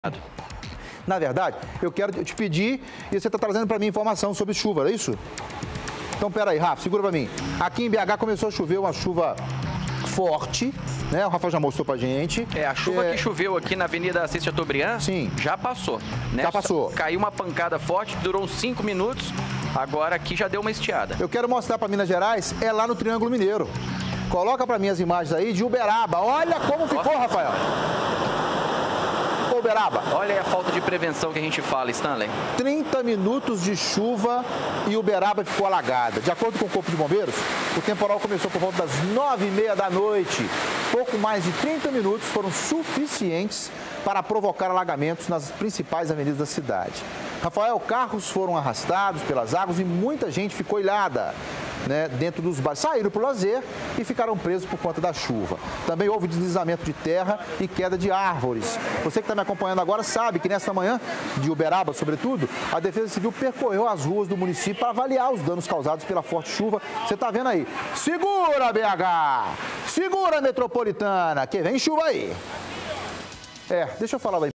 Na verdade, eu quero te pedir e você está trazendo para mim informação sobre chuva, é isso? Então, pera aí, Rafa, segura para mim. Aqui em BH começou a chover uma chuva forte, né? O Rafa já mostrou pra gente. A chuva que choveu aqui na Avenida Assis Chateaubriand, sim, já passou, né? Já passou. Caiu uma pancada forte, durou uns 5 minutos, agora aqui já deu uma estiada. Eu quero mostrar para Minas Gerais, é lá no Triângulo Mineiro. Coloca para mim as imagens aí de Uberaba. Olha como ficou, Rafael. Uberaba. Olha aí a falta de prevenção que a gente fala, Stanley. 30 minutos de chuva e Uberaba ficou alagada. De acordo com o Corpo de Bombeiros, o temporal começou por volta das 9h30 da noite. Pouco mais de 30 minutos foram suficientes para provocar alagamentos nas principais avenidas da cidade. Rafael, carros foram arrastados pelas águas e muita gente ficou ilhada, né, dentro dos bairros. Saíram para o lazer e ficaram presos por conta da chuva. Também houve deslizamento de terra e queda de árvores. Você que está me acompanhando agora sabe que nesta manhã, de Uberaba sobretudo, a Defesa Civil percorreu as ruas do município para avaliar os danos causados pela forte chuva. Você está vendo aí. Segura, BH! Segura, Metropolitana, que vem chuva aí. Deixa eu falar da